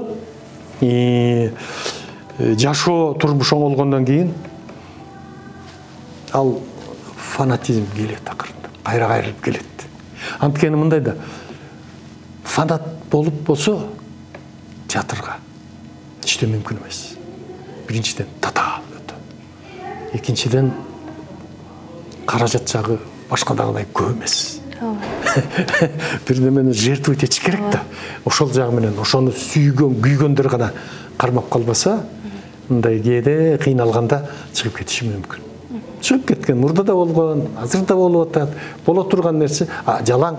жашоо турмуш оңолгондон кийин ал фанатизм келет акырында. Кайра кайрылып келет. Анткени мындай да, фанат болуп болсо театрга иштөө мүмкүн эмес. Биринчиден татаал өтө. Экинчиден каражат жагы башкадагыдай көп эмес. Бир немени жертвовать этиш керек да. Ошол жагы менен ошону сүйгөн, күйгөндөр гана кармап калбаса, мындай кээде кыйналганда чыгып кетиши мүмкүн. Чыгып кеткен мурда да болгон, азыр да болуп атат. Боло турган нерсе жалаң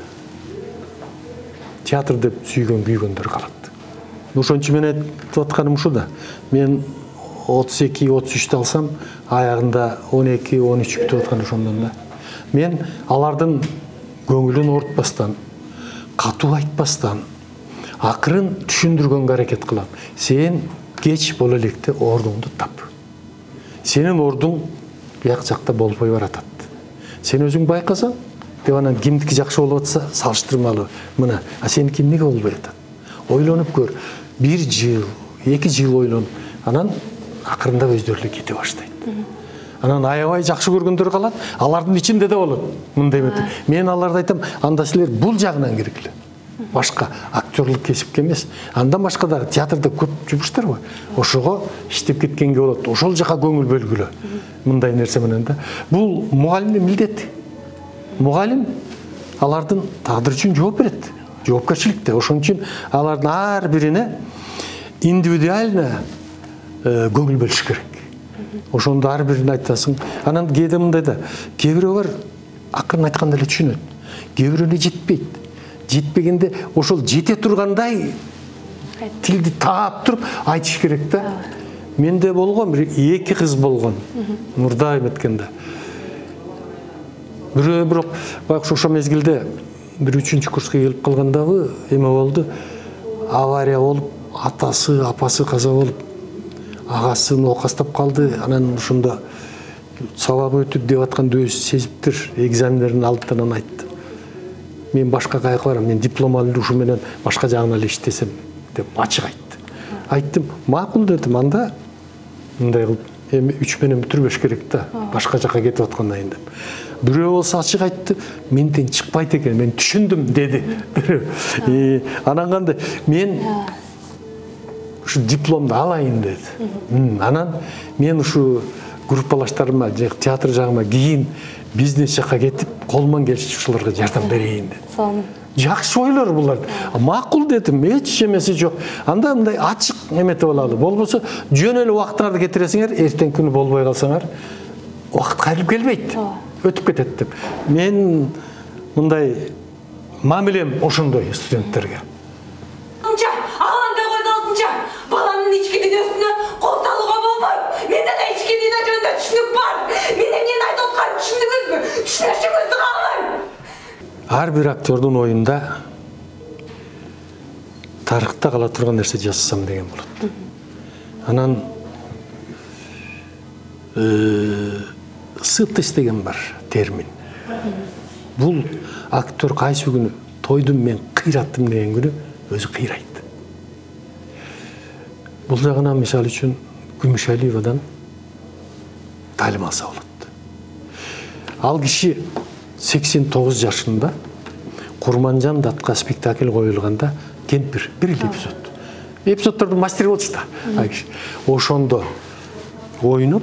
театр деп сүйгөн, күйгөндөр калат. Ошончу мен айтып атканым ушу да. Мен отуз эки отуз үчтө алсам, аягында он эки он үч күтүп аткан ошондон да. Мен алардын көңүлүн ортпастан, катуу айтпастан, акырын түшүндүргөнгө аракет кылам. Сен кеч боло электе ордуңду тап. Сенин ордуң бияк жакта болбой баратат. Сен өзүң байкасаң, деп анан кимдики жакшы болуп атса, салыштырмалуу. Мына, а сеники эмнеге болбой атат? Ойлонуп көр. Бир жыл, эки жыл ойлон. Анан акырындап өздөрү эле кете баштайт. Анан аябай жакшы көргөндөр калат, алардын ичинде да болот. Мындай эмес. Мен аларга айтам, анда силер бул жагынан киргиле. Башка актерлук кесипке эмес. Андан башка дагы театрда көп жумуштар бар. Ошого иштеп кеткенге болот. Ошол жака көңүл бөлгүлө. Мындай нерсе менен да. Бул мугалимдин милдети. Мугалим алардын тагдыры үчүн жооп берет. Жоопкерчиликте. Ошон үчүн алардын ар бирине индивидуально көңүл бөлүш керек. Ошондо ар бирине айтасың. Анан кээде мындай да, кээ бирөө бар акырын айтканда эле түшүнөт. Кээ бирөөнө жетпейт. Жетпегенде ошол жете тургандай тилди таап туруп айтыш керек да. Менде болгон бир эки кыз болгон. Мурда эметкенде. Бирөө бирок баягы ошо мезгилде бир үчүнчү курска келип калгандагы эме болду. Авария болуп, атасы, апасы каза болуп, агасын окастап калды. Анан ошондо сабак өтүп деп атканда өзү сезиптир. Экзамендерин алдыдан айтты. Мен башка кайга барам, мен диплом алып ушу менен башка жагына эле иштесем деп ачык айтты. Айттым, макул дедим, анда мындай кылып, эми үч менен бүтүрбөш керек да, башка жака кетип аткандан кийин деп. Бирөө болсо ачык айтты, менден чыкпайт экен, мен түшүндүм деди. Анан кандай, мен ушу дипломду алайын деди. Анан мен ушу группалаштарыма, театр жагыма кийин бизнес жака кетип, колуман келиши ушуларга жардам берейин деди. Жакшы ойлор булар. Макул дедим, эч эмеси жок. Анда мындай ачык эметип алалы. Болбосо жөн эле убактыңарды кетиресиңер, эртең күнү болбой калсаңар, убакыт кайрылып келбейт. Өтүп кетет деп. Мен мындай мамилем ошондой студенттерге. Анча, алаңда койду алтынча. Баламдын ички дүйнөсүнө кол салууга болбойт. Менде да ички дүйнө жөнүндө түшүнүк бар. Мен эмнени айтып атканымды түшүндүңүзбү? Түшүнүшүңүздү каалайм. Ар бир актердун оюнда тарыхта кала турган нерсе жасасам деген болот. Анан сытость деген бар термин. Бул актер кайсы күнү тойдум мен кыйраттым деген күнү өзү кыйрайт. Бұл жағына мисалы үчүн Күмүшалиевадан талим алса болот. Ал киши сексен тогуз жашында Курманжан датка спектакль коюлганда кемпир бир эле эпизод. Эпизоддордун мастери болчу да. Ошондо ойнуп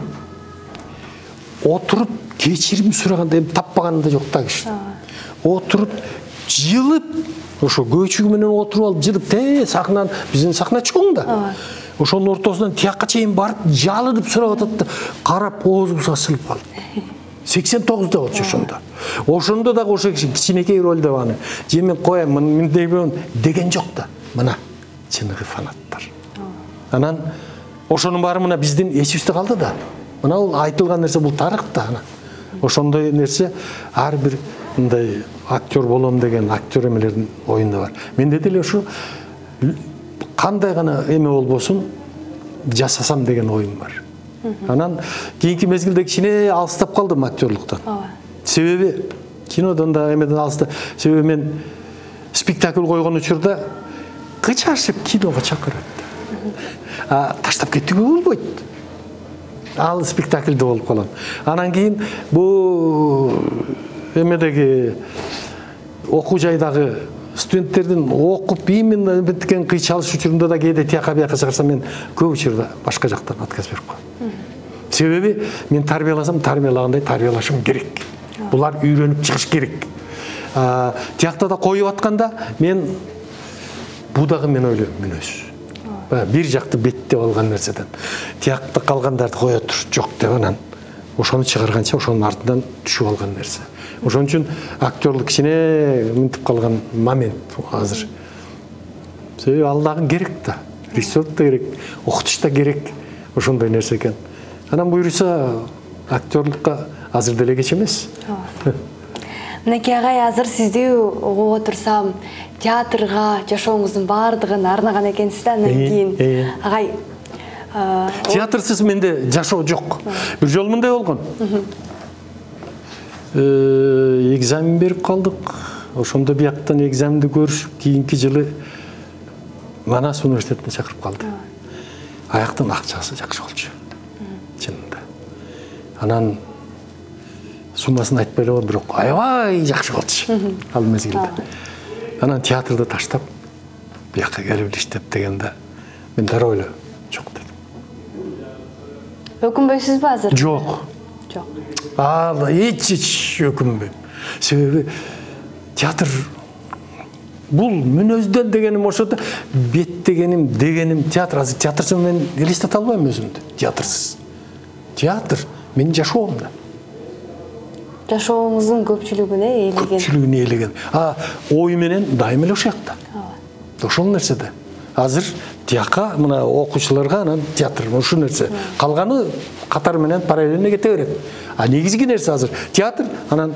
отуруп кечирим сураганда эми таппаганында жок да киши. Отуруп жылып ошо көчүгү менен отуруп алып жылып те сахнанын биздин сахна чоң да. Ошонун ортосунан тиякка чейин барып жалынып сурап атат да карап оозубузга ысылып калды. сексен тогузда болчу ошондо. Ошондо дагы ошо киши кичинекей ролдо аны жемен коем мындай деген жок да. Мына чыныгы фанаттар. Анан ошонун баары мына биздин эсибизде калды да. Мына бул айтылган нерсе бул тарыхта ана. Ошондой нерсе ар бир мындай актер болом деген актер эмелердин оюнда бар. Менде деле ушу кандай гана эме болбосун жасасам деген оюм бар. Анан кийинки мезгилде кичине алыстап калдым актерлуктан. Себеби кинодон да эмеден алыста. Себеби мен спектакль койгон учурда кычарышып киного чакырат. А таштап кетүүгө болбойт. Ал спектакльде болуп калам. Анан кийин бу эмедеги окуу жайдагы студенттердин окуп именно биткен кыйчалыш учурунда да кээде тияка бияка чыгарсам мен көп учурда башка жактан отказ берип коем. Себеби мен тарбияласам тарбиялагандай тарбиялашым керек. Булар үйрөнүп чыгыш керек. Тиякта да коюп атканда мен бу дагы мен ойлойм мүнөз. Бир жакты беттеп алган нерседен тиякта калгандарды кое тур жок деп анан ошону чыгарганча ошонун артынан түшүп алган нерсе. Ошон үчүн актерлук кичине мынтип калган момент азыр. Себеби ал дагы керек да. Режиссер да керек, окутуш да керек. Ошондой нерсе экен. Анан буюрса актерлукка азыр деле кеч эмес. Мынакей агай, азыр сизди угуп отурсам, театрга жашооңуздун баардыгын арнаган экенсиз да, андан кийин агай театрсыз менде жашоо жок. Бир жолу мындай болгон. Экзамен берип калдык. Ошондо бияктан экзаменди көрүшүп, кийинки жылы Манас университетине чакырып калды. Аяктан акчасы жакшы болчу. Чынында. Анан суммасын айтпай эле бирок аябай жакшы болчу. Ал мезгилде. Анан театрды таштап, биякка келип иштеп дегенде мен дароо эле жок дедим. Өкүнбөйсүзбү азыр? Жок. Жок. Ал эч өкүнбөйм. Себеби театр бул мүнөздөн дегеним ошодо бет дегеним дегеним театр. Азыр театрсыз мен элестете албайм өзүмдү. Театрсыз. Театр менин жашоомда. Жашооңуздун көпчүлүгүнө ээлеген. Көпчүлүгүнө ээлеген. А ой менен дайым эле ошол жакта. Ошол нерседе. Азыр тияка мына окуучуларга анан театр ушул нерсе. Калганы катар менен параллельно кете берет. А негизги нерсе азыр театр анан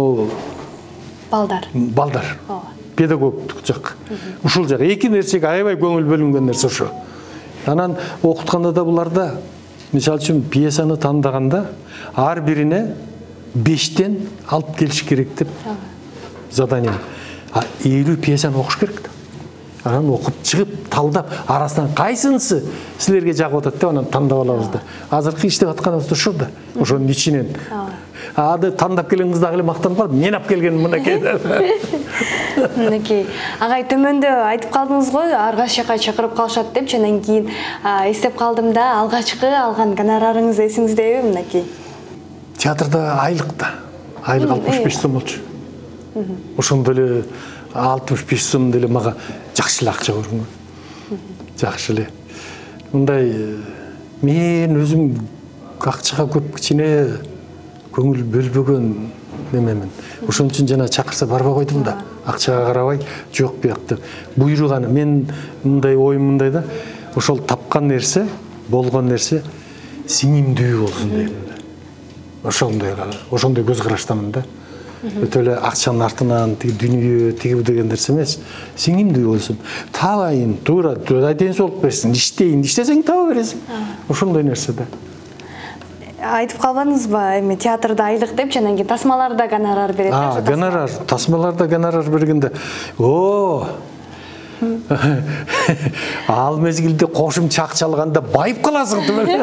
балдар. Балдар. Педагогдук жак. Ушул жак. Эки нерсеге аябай көңүл бөлүнгөн нерсе ошо. Анан окутканда да буларда мисалы үчүн пьесаны тандаганда ар бирине бештен алып келиш керек деп задание. А элүү пьесаны окуш керек да. Анан окуп чыгып, талдап, арасынан кайсынысы силерге жагып атат деп анан тандап алабыз да. Азыркы иштеп атканыбыз ошо да. Ошонун ичинен. Ады тандап келген кыз дагы эле мактанып калып, мен алып келгенмин мынакей. Мынакей. Агай төмөндө айтып калдыңыз го, аргаш жака чакырып калышат деп, анан кийин эстеп калдым да, алгачкы алган гонорарыңыз эсиңиздеби мынакей? Театрда айлык да. Айлык алтымыш беш сом болчу. Ошондо эле алтымыш беш сом деле мага жакшы эле акча көрүнгөн. Жакшы эле. Мындай мен өзүм акчага көп кичине көңүл бөлбөгөн немемин. Ошон үчүн жана чакырса барбай койдум да. Акчага карабай, жок биякты. Буйруганы мен мындай оюм мындай да. Ошол тапкан нерсе, болгон нерсе сиңимдүү болсун дейм. Ошондой, ошондой көз караштамын да. Өтө эле акчанын артынан тиги дүнүйө, тиги деген нерсе эмес. Сиңимдүү болсун. Табайын, туура, ден соолук берсин, иштейин, иштесең таба бересиң. Ошондой нерсе да. Айтып калбадыңызбы, эми театрда айлык деп, анан кийин тасмаларда гонорар берет. А, гонорар, тасмаларда гонорар бергенде, о, Ал мезгилде кошумча акча алганда байып каласың тумел.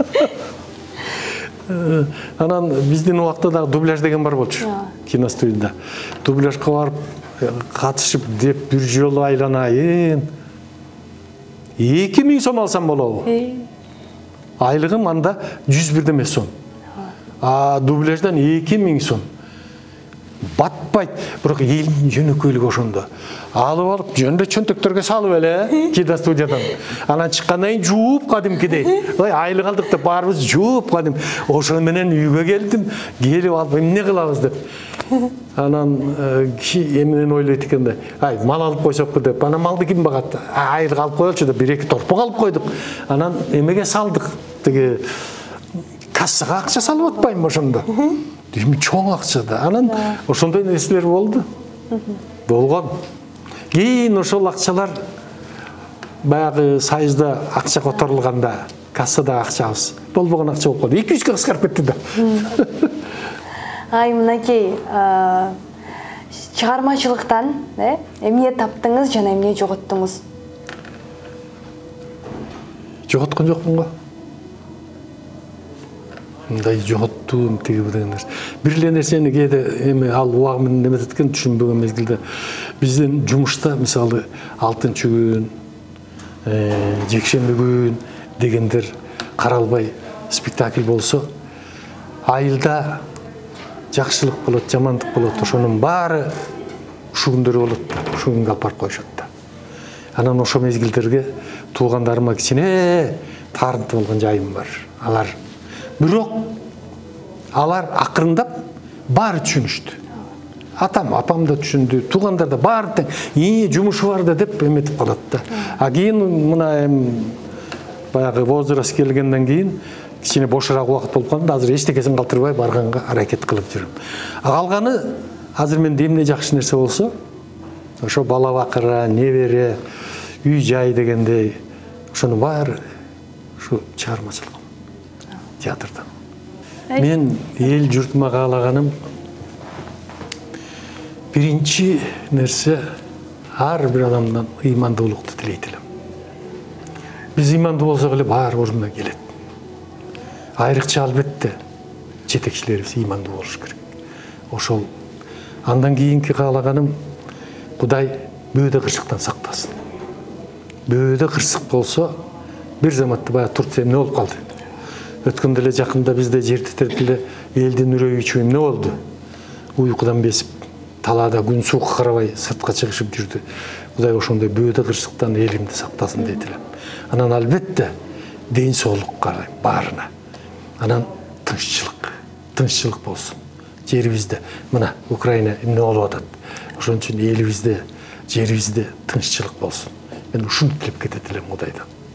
Анан биздин убакта дагы дубляж деген бар болчу. Киностудияда. Дубляжга барып катышып деп бир жолу айланайын. эки миң сом алсам болобу? Айлыгым анда жүз бирдеме сом. А дубляждан эки миң сом. Батпайт, бирок элдин жөнөкөйлүгү ошондо. Алып алып жөндөй чөнтөктөргө салып эле киностудиядан. Анан чыккандан кийин жууп кадимкидей. Ой, айлык алдык деп барыбыз жууп кадим. Ошону менен үйгө келдим, келип алып эмне кылабыз деп. Анан эмнени ойлойт экен да. Ай, мал алып койсокпу деп. Анан малды ким багат? Айлык алып коелучу деп бир эки торпок алып койдук. Анан эмеге салдык? Тиги кассага акча салып атпайбы ошондо? Эми чоң акча да. Анан ошондой нерселер болду. Болгон. Кийин ошол акчалар баягы Союзда акча которулганда кассада акчабыз болбогон акча болуп калды. эки жүзгө кыскарып кетти да. Ай, мынакей, чыгармачылыктан эмне таптыңыз жана эмне жоготтуңуз? Жоготкон жокмун го. Мындай жоготтум тиги деген нерсе. Бир эле нерсени кээде эми ал убагы менен неметет экен, түшүнбөгөн мезгилде биздин жумушта мисалы алтынчы күн, жекшемби күн дегендер каралбай спектакль болсо, айылда жакшылык болот, жамандык болот, ошонун баары ушул күндөр болот, ушул күнгө алып барып коюшат да. Анан ошо мезгилдерге туугандарыма кичине таарынты болгон жайым бар. Алар бирок алар акырындап баары түшүнүштү. Атам, апам да түшүндү, туугандар да баары тең, "И, жумушу бар да" деп эметип калат да. А кийин мына эми баягы возраст келгенден кийин кичине бошураак убакыт болуп калды. Азыр эчтекесин калтырбай барганга аракет кылып жүрөм. А калганы азыр менде эмне жакшы нерсе болсо, ошо бала бакыра, небере, үй жай дегендей, ошонун баары ушу чыгармачылык. Театрдан. Мен эл журтума каалаганым биринчи нерсе ар бир адамдан ыймандуулукту тилейт элем. Биз ыймандуу болсок эле баары ордуна келет. Айрыкча албетте жетекчилерибиз ыймандуу болуш керек. Ошол андан кийинки каалаганым Кудай бөөдө кырсыктан сактасын. Бөөдө кырсык болсо бир заматта баягы Турция эмне болуп калды? Өткөндө эле жакында бизде жер титирди эле, элдин үрөйү үчү эмне болду? Уйкудан безип, талаада күн суукка карабай сыртка чыгышып жүрдү. Кудай ошондой бөөдө кырсыктан элимди сактасын дейт элем. Анан албетте ден соолук карайм баарына. Анан тынччылык, тынччылык болсун. Жерибизде мына Украина эмне болуп атат? Ошон үчүн элибизде, жерибизде тынччылык болсун. Мен ушуну тилеп кетет элем Кудайдан.